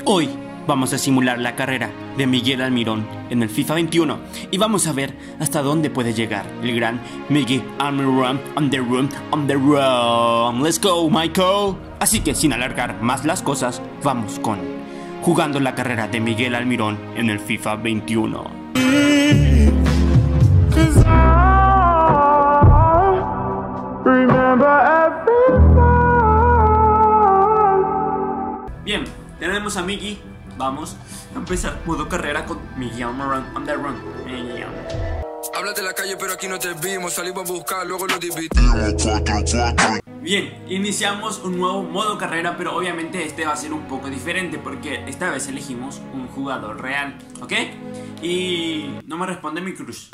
Hoy vamos a simular la carrera de Miguel Almirón en el FIFA 21 y vamos a ver hasta dónde puede llegar el gran Miguel Almirón on the run. Let's go, Michael. Así que sin alargar más las cosas, vamos con jugando la carrera de Miguel Almirón en el FIFA 21. Bien, tenemos a Miggy. Vamos a empezar modo carrera con Miguel Almirón on the run. Hablas de la calle pero aquí no te vimos, salimos a buscar, luego lo dividimos. Bien, iniciamos un nuevo modo carrera, pero obviamente este va a ser un poco diferente porque esta vez elegimos un jugador real, ¿ok? Y no me responde mi crush.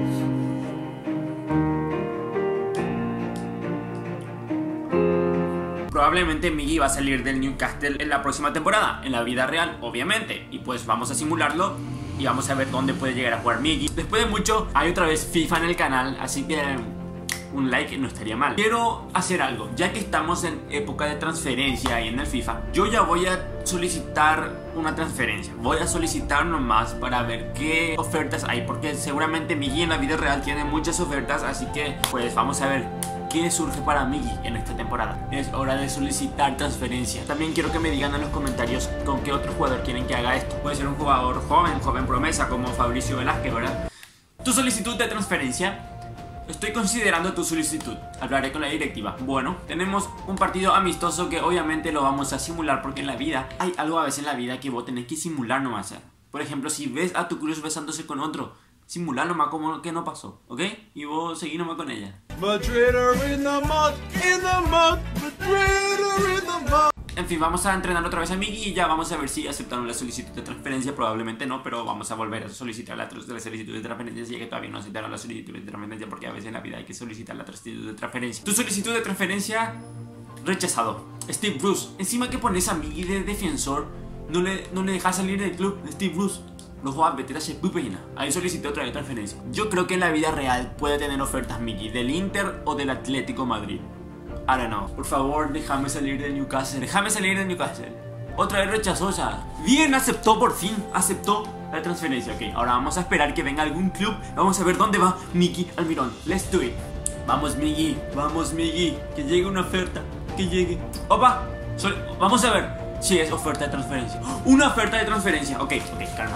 Probablemente Miggy va a salir del Newcastle en la próxima temporada, en la vida real, obviamente. Y pues vamos a simularlo y vamos a ver dónde puede llegar a jugar Miggy. Después de mucho, hay otra vez FIFA en el canal, así que un like no estaría mal. Quiero hacer algo, ya que estamos en época de transferencia ahí en el FIFA. Yo ya voy a solicitar una transferencia. Voy a solicitar nomás para ver qué ofertas hay, porque seguramente Miggy en la vida real tiene muchas ofertas. Así que pues vamos a ver qué surge para Miggy en esta temporada. Es hora de solicitar transferencia. También quiero que me digan en los comentarios con qué otro jugador quieren que haga esto. Puede ser un jugador joven promesa como Fabricio Velázquez, ¿verdad? Tu solicitud de transferencia. Estoy considerando tu solicitud. Hablaré con la directiva. Bueno, tenemos un partido amistoso que obviamente lo vamos a simular, porque en la vida hay algo a veces en la vida que vos tenés que simular nomás. Por ejemplo, si ves a tu crush besándose con otro, simular nomás como que no pasó, ¿ok? Y vos seguí nomás con ella. En fin, vamos a entrenar otra vez a Miggy y ya vamos a ver si aceptaron la solicitud de transferencia. Probablemente no, pero vamos a volver a solicitar la solicitud de transferencia, ya que todavía no aceptaron la solicitud de transferencia, porque a veces en la vida hay que solicitar la solicitud de transferencia. Tu solicitud de transferencia rechazado. Steve Bruce. Encima que pones a Miggy de defensor, no le dejas salir del club. Steve Bruce. Los jugadores veteranos se pupen. Ahí solicité otra vez transferencia. Yo creo que en la vida real puede tener ofertas Miggy del Inter o del Atlético Madrid. I don't know. Por favor, déjame salir de Newcastle. Déjame salir de Newcastle. Otra vez rechazó, o sea. Bien, aceptó por fin. Aceptó la transferencia. Ok, ahora vamos a esperar que venga algún club. Vamos a ver dónde va Miguel Almirón. Let's do it. Vamos, Miggy. Vamos, Miggy. Que llegue una oferta. Que llegue. Opa. Vamos a ver si es oferta de transferencia. Una oferta de transferencia. Ok, calma.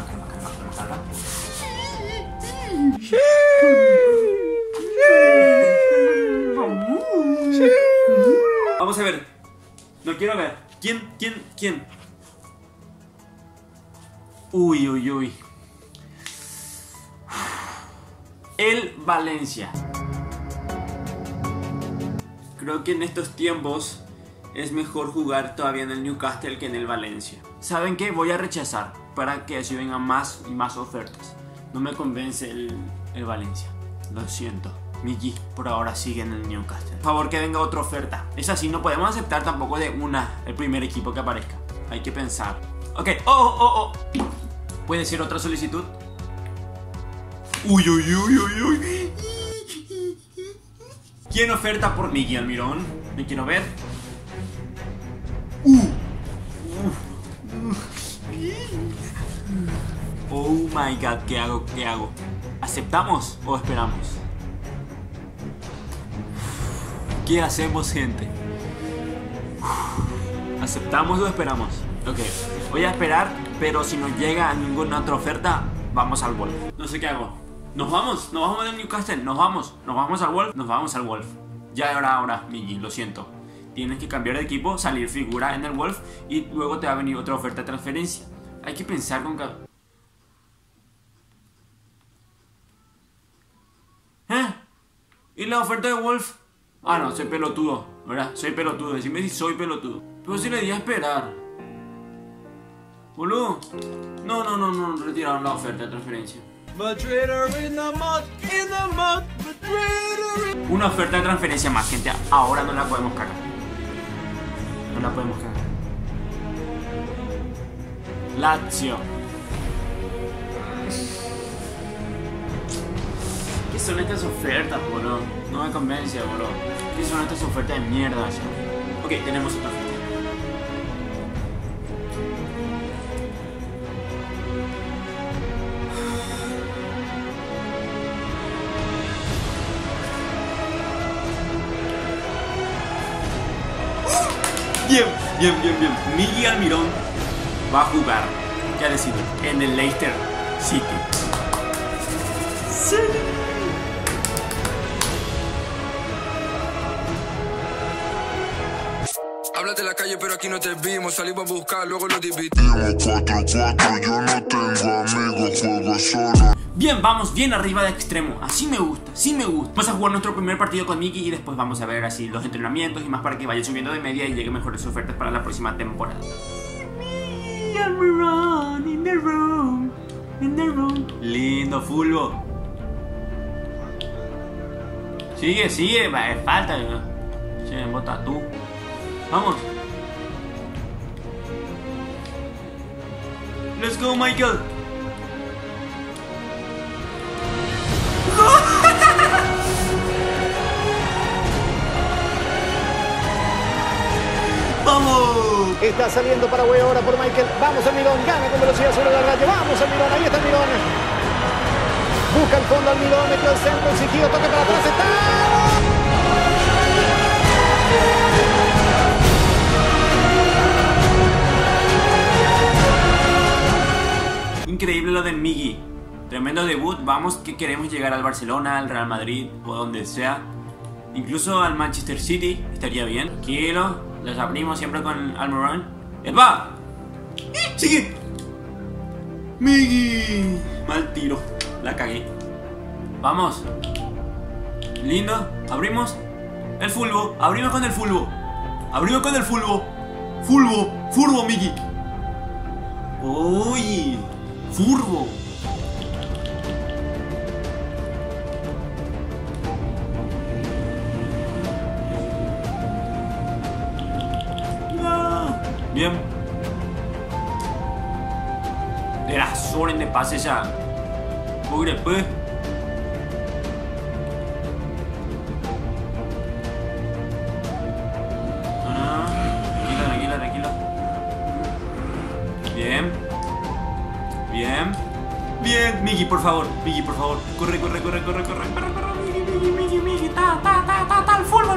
Vamos a ver. No quiero ver. ¿Quién? Uy. El Valencia. Creo que en estos tiempos es mejor jugar todavía en el Newcastle que en el Valencia. ¿Saben qué? Voy a rechazar para que así vengan más y más ofertas. No me convence el Valencia. Lo siento. Miggy por ahora sigue en el Newcastle. Por favor, que venga otra oferta. Es así, no podemos aceptar tampoco de el primer equipo que aparezca. Hay que pensar. Ok, oh. ¿Puede ser otra solicitud? Uy. ¿Quién oferta por Miguel Almirón? Me quiero ver. Oh my god, ¿qué hago? ¿Aceptamos o esperamos? ¿Qué hacemos, gente? ¿Aceptamos o esperamos? Ok, voy a esperar, pero si no llega a ninguna otra oferta, vamos al Wolf. No sé qué hago. Nos vamos del Newcastle, nos vamos al Wolf. Nos vamos al Wolf. Ya era ahora, Miggy, lo siento. Tienes que cambiar de equipo, salir figura en el Wolf y luego te va a venir otra oferta de transferencia. Hay que pensar con cada... ¿Y la oferta de Wolf? Ah, no, soy pelotudo, ¿verdad? Soy pelotudo, decime si soy pelotudo. Pero si le di a esperar. Boludo. No, retiraron la oferta de transferencia. Una oferta de transferencia más, gente. Ahora no la podemos cagar. Lazio. ¿Qué son estas ofertas, boludo? No me convence, boludo. ¿Qué son estas ofertas de mierda? Ok, tenemos otra oferta. Bien. Miguel Almirón va a jugar, ya decido, en el Leicester City. Sí. Hablas de la calle, pero aquí no te vimos. Salimos a buscar, luego lo dividimos. 4-4, yo no tengo amigos, juego solo. Bien, vamos bien arriba de extremo. Así me gusta, Vamos a jugar nuestro primer partido con Mickey y después vamos a ver así los entrenamientos y más para que vaya subiendo de media y lleguen mejores ofertas para la próxima temporada. In the room. Lindo fulbo. Sigue, falta. Che, bota tú. Vamos. Let's go, Michael. ¡Vamos! Está saliendo Paraguay ahora por Michael. Vamos Almirón, gana con velocidad sobre la raya. Vamos Almirón, ahí está Almirón. Busca el fondo Almirón, metió el centro, exigido, toca para atrás, está. Increíble lo de Miggy. Tremendo debut. Vamos que queremos llegar al Barcelona, al Real Madrid o donde sea. Incluso al Manchester City. Estaría bien. Tranquilo. Les abrimos siempre con Almirón. ¡Epa! ¡Sigue! Miggy. Mal tiro. La cagué. Vamos. Lindo. Abrimos. El fulbo. Abrimos con el fulbo. Furbo, Miggy. Uy. Furbo. Bien. Era Soren de pase ya. Pobre pues. Tranquilo. Bien, Miggy, por favor. Corre. Miggy. Ta, el fulbo.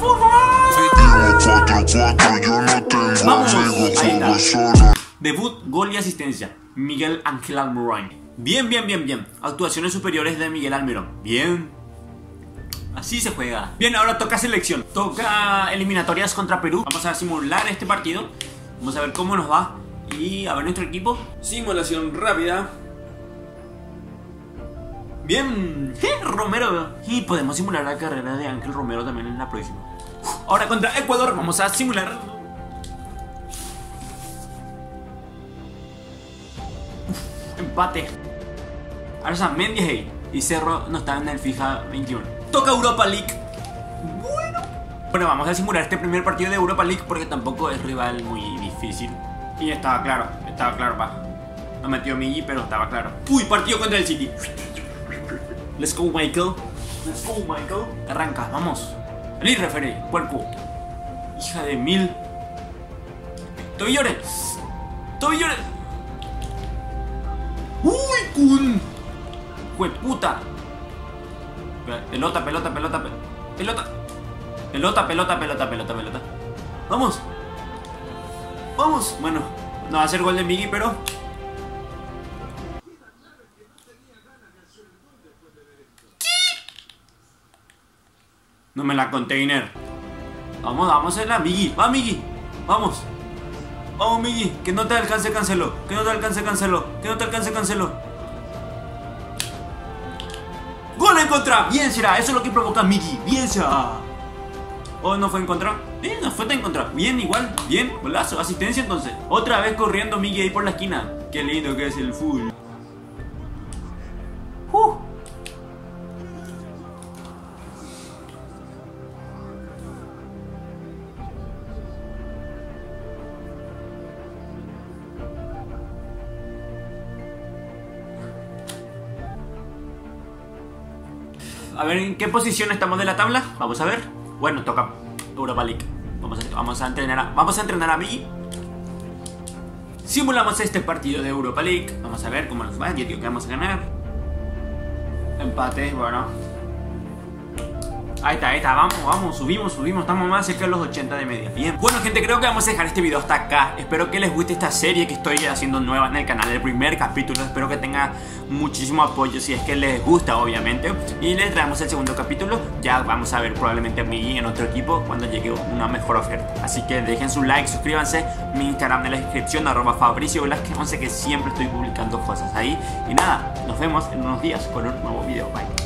4-4, yo no tengo Vamos, amigos, ahí juego está. solo. Debut, gol y asistencia. Miguel Ángel Almirón. Bien. Actuaciones superiores de Miguel Almirón. Bien. Así se juega. Bien, ahora toca selección. Toca eliminatorias contra Perú. Vamos a simular este partido. Vamos a ver cómo nos va. Y a ver nuestro equipo. Simulación rápida. Bien. Romero. Y podemos simular la carrera de Ángel Romero también en la próxima. Ahora contra Ecuador. Vamos a simular. Empate. Arzamendi y Cerro no están en el FIFA 21. Toca Europa League. Bueno, vamos a simular este primer partido de Europa League porque tampoco es rival muy difícil. Y estaba claro, pa. No metió Miggy, pero estaba claro. Uy, partido contra el City. Let's go, Michael. Arranca, vamos. Salí, referee, cuerpo. Hija de mil. Tobillores. Uy, Kun. Jueputa. Pelota. Vamos. Bueno, no va a ser gol de Miggy, pero no me la container. Vamos a la Miggy. Va, Miggy. Vamos, Miggy. Que no te alcance, cancelo. ¡Gol en contra! Bien será, eso es lo que provoca Miggy. Bien será. ¿O no fue en contra? No fue en contra. Bien, igual. Bien, golazo. Asistencia entonces. Otra vez corriendo Miggy ahí por la esquina. Qué lindo que es el full. A ver en qué posición estamos de la tabla. Vamos a ver. Bueno, toca Europa League. Vamos a entrenar a Miggy. Simulamos este partido de Europa League. Vamos a ver cómo nos va. Yo digo que vamos a ganar. Empate, bueno. Ahí está, vamos, subimos, estamos más cerca de los 80 de media. Bien, bueno gente, creo que vamos a dejar este video hasta acá. Espero que les guste esta serie que estoy haciendo nueva en el canal, el primer capítulo. Espero que tenga muchísimo apoyo, si es que les gusta obviamente. Y les traemos el segundo capítulo. Ya vamos a ver probablemente a Miggy en otro equipo cuando llegue una mejor oferta. Así que dejen su like, suscríbanse. Mi Instagram en la descripción, @FabricioVelasquez11, que siempre estoy publicando cosas ahí. Y nada, nos vemos en unos días con un nuevo video. Bye.